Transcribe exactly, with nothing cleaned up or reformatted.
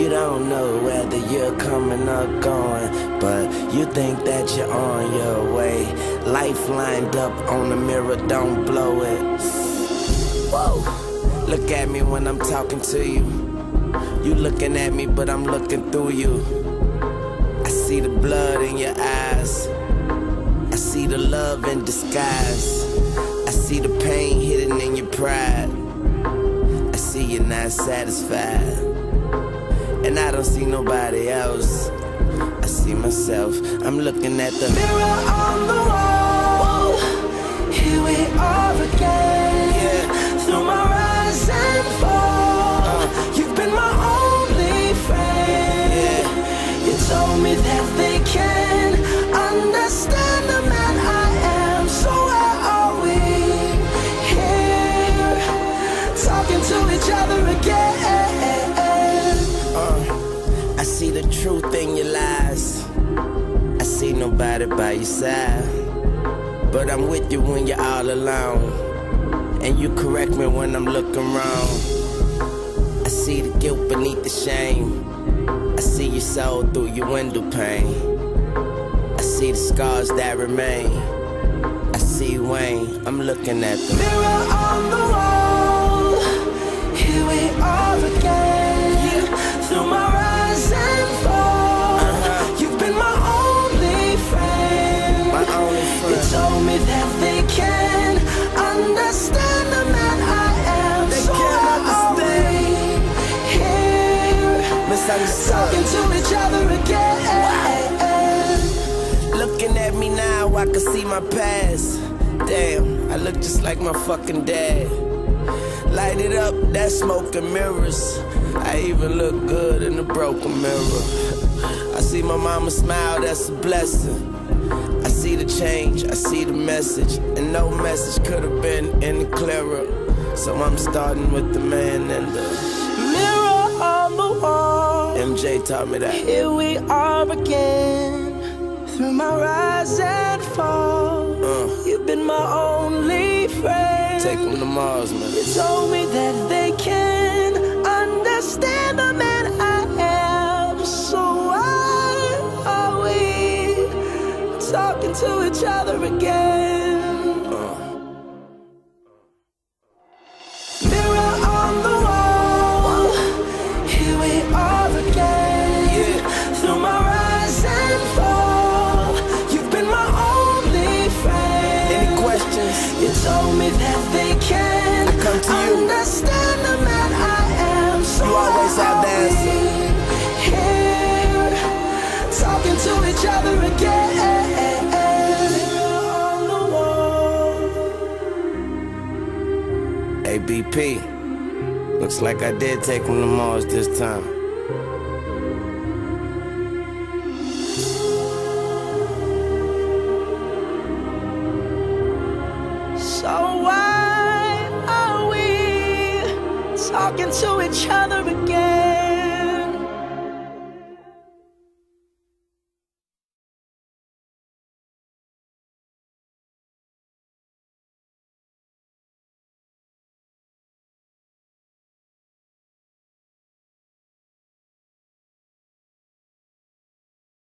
don't know whether you're coming or going, but you think that you're on your way. Life lined up on the mirror, don't blow it. Whoa. Look at me when I'm talking to you. You looking at me, but I'm looking through you. I see the blood in your eyes. I see the love in disguise. I see the pain hidden in your pride. I see you're not satisfied. And I don't see nobody else. I see myself. I'm looking at the mirror on the wall. Here we are again. Yeah. Through my rise and fall, uh. you've been my only friend. Yeah. You told me that they can understand the man I am. So where are we? Here, talking to each other again. Uh, I see the truth in your lies. I see nobody by your side, but I'm with you when you're all alone. And you correct me when I'm looking wrong. I see the guilt beneath the shame. I see your soul through your window pane. I see the scars that remain. I see Wayne, I'm looking at the mirror on the wall. Here we are again. Yeah. Through my rise and fall, uh-huh. you've been my only friend. My only friend. You told me that they can understand the man I am. They so can't understand. Here, talking to each other again. Looking at me now, I can see my past. Damn, I look just like my fucking dad. Light it up, that smoke and mirrors. I even look good in the broken mirror. I see my mama smile, that's a blessing. I see the change, I see the message, and no message could have been any clearer. So I'm starting with the man and the mirror on the wall. M J taught me that. Here we are again. Through my rise and fall, uh, you've been my only friend. Take them to Mars, man. You told me that they can understand the man I am. So why are we talking to each other again? Uh. Mirror on the wall. Here we are again. Yeah. Through my rise and fall, you've been my only friend. Any questions? You told me that they can I come to you. understand the man I am. So you always have the answer. Here, talking to each other again. On the wall. A B P. Looks like I did take him to Mars this time. So why are we talking to each other again?